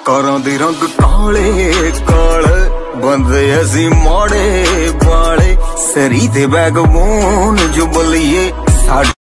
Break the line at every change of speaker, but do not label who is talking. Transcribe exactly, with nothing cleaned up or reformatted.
कारां दे रंग काले काले बंदे असी माड़े वाले सरी दे बैगबोन जो बलिए।